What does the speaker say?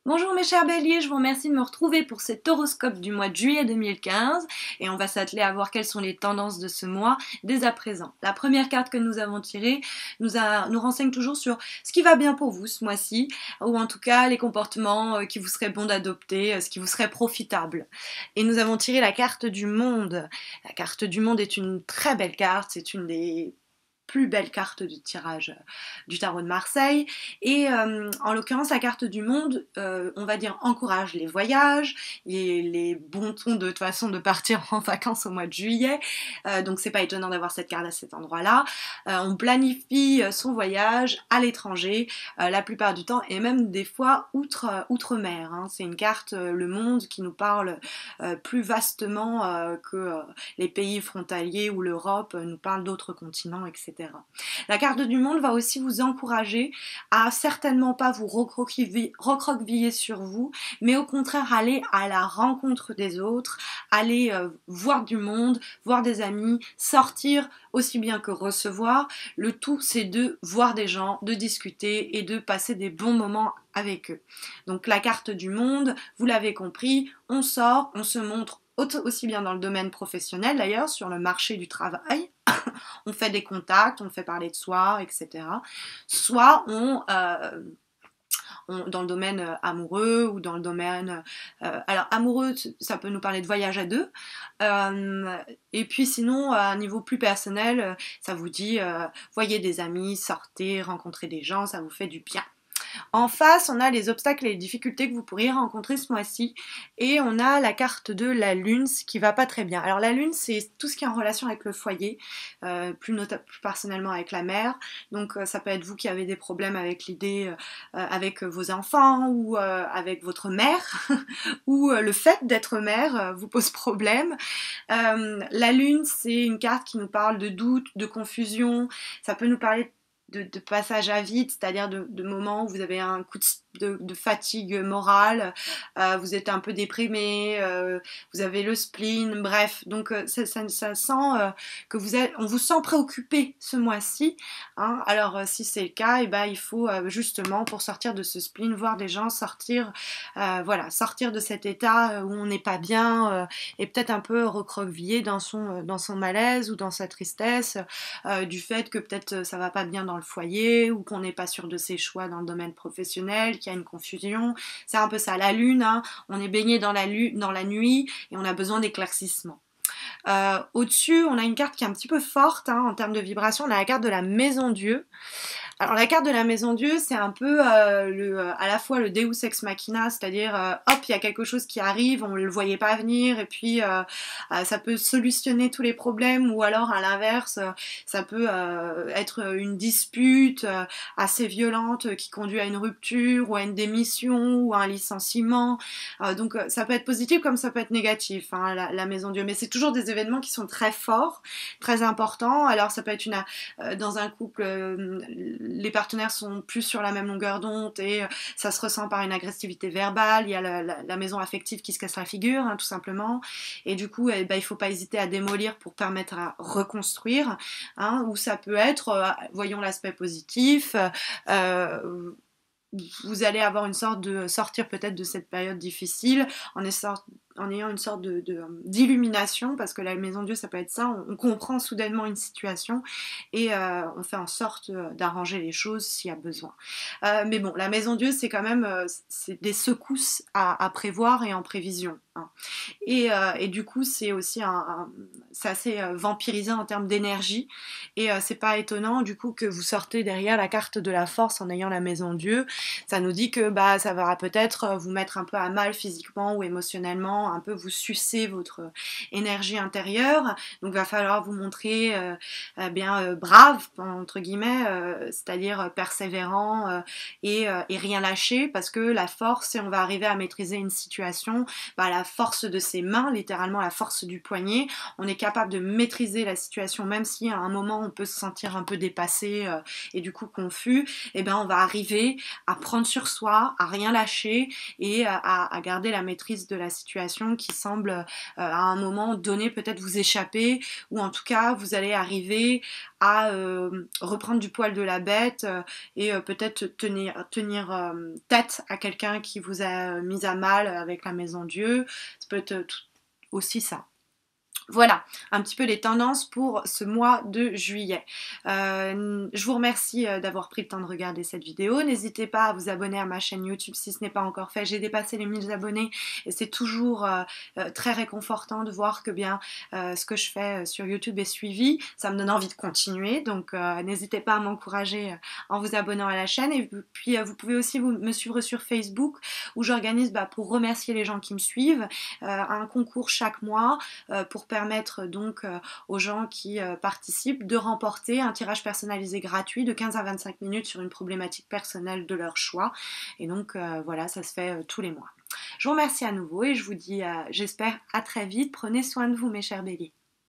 Bonjour mes chers béliers, je vous remercie de me retrouver pour cet horoscope du mois de juillet 2015 et on va s'atteler à voir quelles sont les tendances de ce mois dès à présent. La première carte que nous avons tirée nous renseigne toujours sur ce qui va bien pour vous ce mois-ci ou en tout cas les comportements qui vous seraient bons d'adopter, ce qui vous serait profitable. Et nous avons tiré la carte du monde. La carte du monde est une très belle carte, c'est une des plus belle carte de tirage du tarot de Marseille et en l'occurrence la carte du monde on va dire encourage les voyages, les bons tons de toute façon de partir en vacances au mois de juillet, donc c'est pas étonnant d'avoir cette carte à cet endroit là. On planifie son voyage à l'étranger la plupart du temps et même des fois outre-mer, hein. C'est une carte le monde qui nous parle plus vastement que les pays frontaliers ou l'Europe nous parle d'autres continents, etc. La carte du monde va aussi vous encourager à certainement pas vous recroqueviller sur vous, mais au contraire aller à la rencontre des autres, aller voir du monde, voir des amis, sortir aussi bien que recevoir. Le tout, c'est de voir des gens, de discuter et de passer des bons moments avec eux. Donc la carte du monde, vous l'avez compris, on sort, on se montre aussi bien dans le domaine professionnel d'ailleurs, sur le marché du travail, on fait des contacts, on fait parler de soi, etc. Soit dans le domaine amoureux ou dans le domaine... alors amoureux, ça peut nous parler de voyage à deux. Et puis sinon, à un niveau plus personnel, ça vous dit, voyez des amis, sortez, rencontrez des gens, ça vous fait du bien. En face, on a les obstacles et les difficultés que vous pourriez rencontrer ce mois-ci. Et on a la carte de la lune, ce qui va pas très bien. Alors la lune, c'est tout ce qui est en relation avec le foyer, plus personnellement avec la mère. Donc ça peut être vous qui avez des problèmes avec l'idée, avec vos enfants ou avec votre mère, ou le fait d'être mère vous pose problème. La lune, c'est une carte qui nous parle de doute, de confusion. Ça peut nous parler de passage à vide, c'est-à-dire de moments où vous avez un coup de fatigue morale, vous êtes un peu déprimé, vous avez le spleen, bref, donc ça sent que on vous sent préoccupé ce mois-ci, hein. Alors si c'est le cas, et ben, il faut justement pour sortir de ce spleen, voir des gens, sortir, voilà, sortir de cet état où on n'est pas bien et peut-être un peu recroquevillé dans son malaise ou dans sa tristesse, du fait que peut-être ça va pas bien dans le foyer ou qu'on n'est pas sûr de ses choix dans le domaine professionnel, qu'il y a une confusion. C'est un peu ça, la lune, hein, on est baigné dans la nuit et on a besoin d'éclaircissement. Au-dessus, on a une carte qui est un petit peu forte, hein, en termes de vibration, on a la carte de la maison Dieu. Alors la carte de la maison Dieu, c'est un peu à la fois le Deus ex machina, c'est-à-dire hop, il y a quelque chose qui arrive, on ne le voyait pas venir, et puis ça peut solutionner tous les problèmes, ou alors à l'inverse, ça peut être une dispute assez violente qui conduit à une rupture, ou à une démission, ou à un licenciement. Donc ça peut être positif comme ça peut être négatif, hein, la maison Dieu, mais c'est toujours des événements qui sont très forts, très importants. Alors ça peut être dans un couple, les partenaires sont plus sur la même longueur d'onde et ça se ressent par une agressivité verbale, il y a la maison affective qui se casse la figure, hein, tout simplement, et du coup il ne faut pas hésiter à démolir pour permettre à reconstruire, hein, ou ça peut être, voyons l'aspect positif, vous allez avoir une sorte de sortir peut-être de cette période difficile en ayant une sorte d'illumination, parce que la maison Dieu ça peut être ça, on comprend soudainement une situation et on fait en sorte d'arranger les choses s'il y a besoin. Mais bon, la maison Dieu c'est quand même c'est des secousses à prévoir et en prévision, hein. Et du coup c'est aussi c'est assez vampirisé en termes d'énergie et c'est pas étonnant du coup que vous sortez derrière la carte de la force en ayant la maison Dieu. Ça nous dit que bah ça va peut-être vous mettre un peu à mal physiquement ou émotionnellement, un peu vous sucer votre énergie intérieure. Donc va falloir vous montrer bien brave entre guillemets, c'est-à-dire persévérant et rien lâcher, parce que la force, et on va arriver à maîtriser une situation, bah, la force de ses mains, littéralement la force du poignet, on est capable de maîtriser la situation, même si à un moment on peut se sentir un peu dépassé et du coup confus, et ben on va arriver à prendre sur soi, à rien lâcher et à garder la maîtrise de la situation situation qui semble à un moment donné peut-être vous échapper, ou en tout cas vous allez arriver à reprendre du poil de la bête et peut-être tenir tête à quelqu'un qui vous a mis à mal avec la maison Dieu. Ça peut être aussi ça. Voilà, un petit peu les tendances pour ce mois de juillet. Je vous remercie d'avoir pris le temps de regarder cette vidéo. N'hésitez pas à vous abonner à ma chaîne YouTube si ce n'est pas encore fait. J'ai dépassé les 1000 abonnés et c'est toujours très réconfortant de voir que bien ce que je fais sur YouTube est suivi. Ça me donne envie de continuer, donc n'hésitez pas à m'encourager en vous abonnant à la chaîne. Et puis vous pouvez aussi me suivre sur Facebook où j'organise pour remercier les gens qui me suivent un concours chaque mois pour permettre donc aux gens qui participent de remporter un tirage personnalisé gratuit de 15 à 25 minutes sur une problématique personnelle de leur choix. Et donc voilà, ça se fait tous les mois. Je vous remercie à nouveau et je vous dis, j'espère, à très vite. Prenez soin de vous mes chers béliers.